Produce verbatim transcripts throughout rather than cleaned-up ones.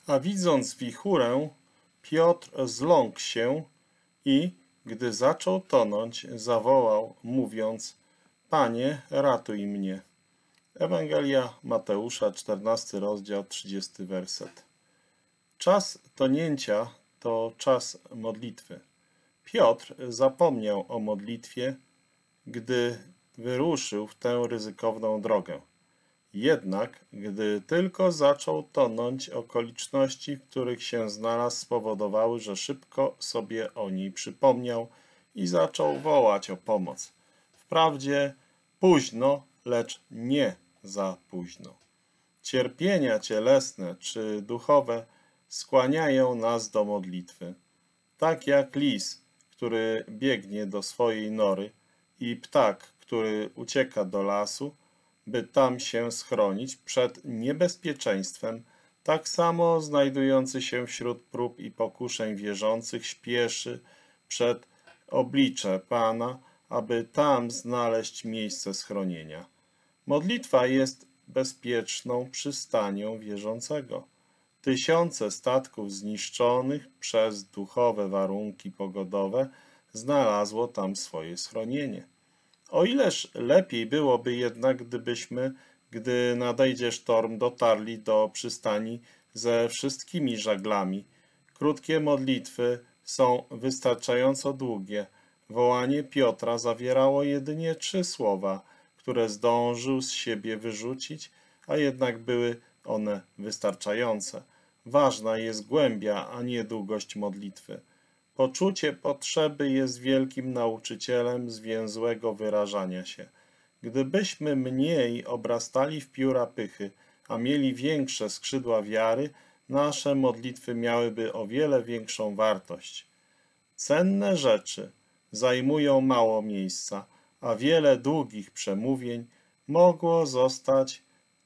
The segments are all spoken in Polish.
A widząc wichurę, Piotr zląkł się i, gdy zaczął tonąć, zawołał, mówiąc: Panie, ratuj mnie. Ewangelia Mateusza, czternasty rozdział, trzydziesty werset. Czas tonięcia to czas modlitwy. Piotr zapomniał o modlitwie, gdy wyruszył w tę ryzykowną drogę. Jednak, gdy tylko zaczął tonąć, okoliczności, w których się znalazł, spowodowały, że szybko sobie o niej przypomniał i zaczął wołać o pomoc. Wprawdzie późno, lecz nie za późno. Cierpienia cielesne czy duchowe skłaniają nas do modlitwy. Tak jak lis, który biegnie do swojej nory, i ptak, który ucieka do lasu, by tam się schronić przed niebezpieczeństwem, tak samo znajdujący się wśród prób i pokuszeń wierzących śpieszy przed oblicze Pana, aby tam znaleźć miejsce schronienia. Modlitwa jest bezpieczną przystanią wierzącego. Tysiące statków zniszczonych przez duchowe warunki pogodowe znalazło tam swoje schronienie. O ileż lepiej byłoby jednak, gdybyśmy, gdy nadejdzie sztorm, dotarli do przystani ze wszystkimi żaglami. Krótkie modlitwy są wystarczająco długie. Wołanie Piotra zawierało jedynie trzy słowa, które zdążył z siebie wyrzucić, a jednak były one wystarczające. Ważna jest głębia, a nie długość modlitwy. Poczucie potrzeby jest wielkim nauczycielem zwięzłego wyrażania się. Gdybyśmy mniej obrastali w pióra pychy, a mieli większe skrzydła wiary, nasze modlitwy miałyby o wiele większą wartość. Cenne rzeczy zajmują mało miejsca, a wiele długich przemówień mogło zostać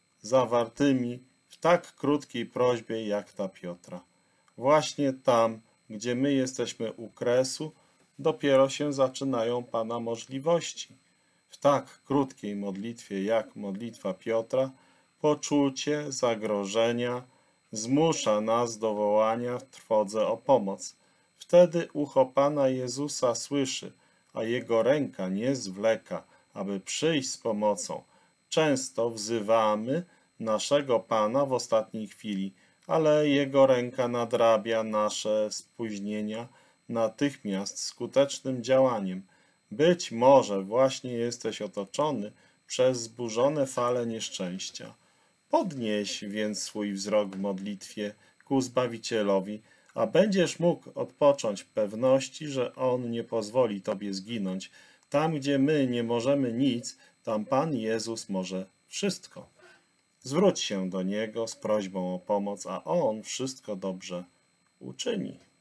zawartymi w tak krótkiej prośbie jak ta Piotra. Właśnie tam, gdzie my jesteśmy u kresu, dopiero się zaczynają Pana możliwości. W tak krótkiej modlitwie jak modlitwa Piotra, poczucie zagrożenia zmusza nas do wołania w trwodze o pomoc. Wtedy ucho Pana Jezusa słyszy, a Jego ręka nie zwleka, aby przyjść z pomocą. Często wzywamy naszego Pana w ostatniej chwili, ale Jego ręka nadrabia nasze spóźnienia natychmiast skutecznym działaniem. Być może właśnie jesteś otoczony przez zburzone fale nieszczęścia. Podnieś więc swój wzrok w modlitwie ku Zbawicielowi, a będziesz mógł odpocząć w pewności, że On nie pozwoli Tobie zginąć. Tam, gdzie my nie możemy nic, tam Pan Jezus może wszystko. Zwróć się do Niego z prośbą o pomoc, a On wszystko dobrze uczyni.